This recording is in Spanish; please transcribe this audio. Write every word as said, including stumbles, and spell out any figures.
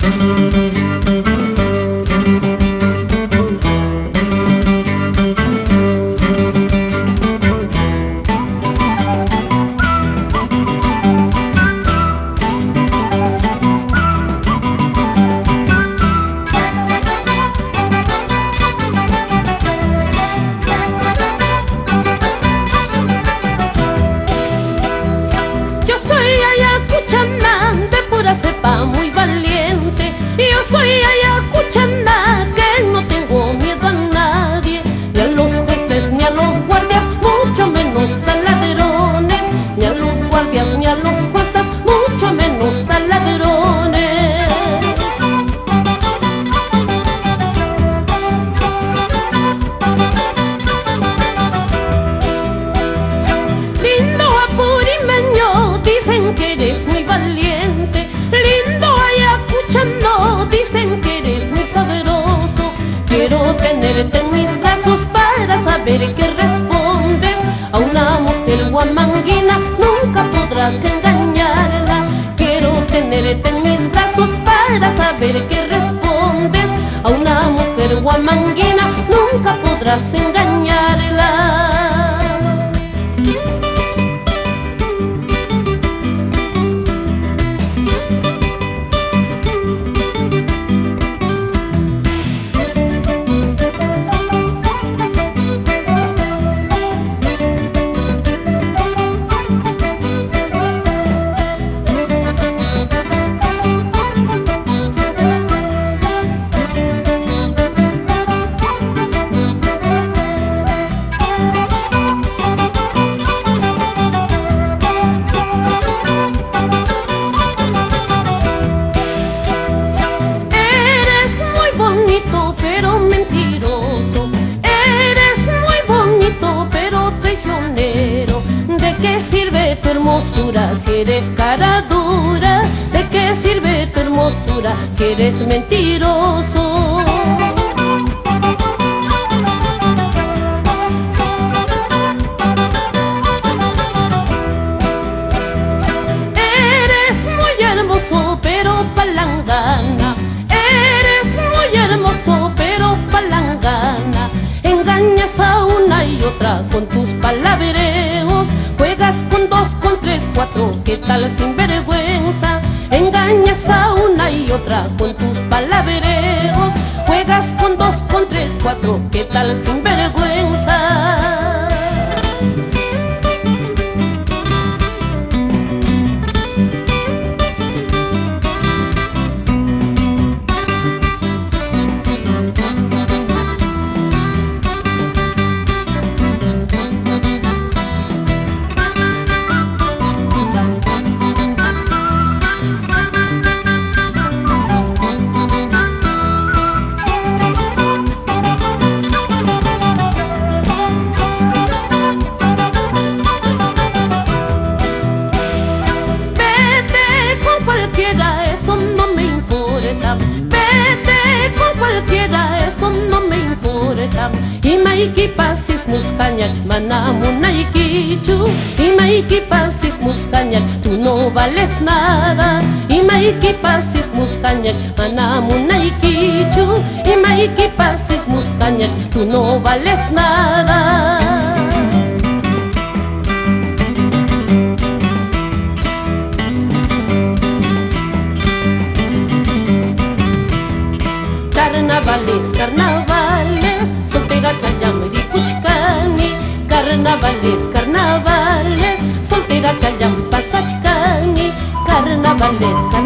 Muy valiente, yo soy ayacuchana, que no tengo miedo a nadie, ni a los jueces, ni a los guardias, mucho menos a ladrones, ni a los guardias, ni a los jueces, mucho menos a ladrones. Lindo apurimeño, dicen que eres muy valiente. Lindo ayacuchano, dicen que eres muy sabroso. Quiero tenerte en mis brazos para saber que respondes. A una mujer guamanguina nunca podrás engañarla. Quiero tenerte en mis brazos para saber que respondes. A una mujer guamanguina nunca podrás engañarla. Pero mentiroso, eres muy bonito pero traicionero. ¿De qué sirve tu hermosura si eres cara dura? ¿De qué sirve tu hermosura si eres mentiroso? Eres muy hermoso pero palangana. Hermoso pero palangana, engañas a una y otra con tus palabreos, juegas con dos, con tres, cuatro, ¿qué tal sinvergüenza? Engañas a una y otra con tus palabreos, juegas con dos, con tres, cuatro, ¿qué tal sinvergüenza? Eso no me importa, vete con cualquiera, eso no me importa. Y maiki pasis muscañach, manamuna y quichu. Y maiki pasis muscañach, tú no vales nada. Y maiki pasis muscañach, manamuna y quichu. Y maiki pasis muscañach, tú no vales nada. Carnavales, carnavales, soltera chayano y cuchcani. Carnavales, carnavales, soltera chayam pasachcani. Carnavales, carnavales.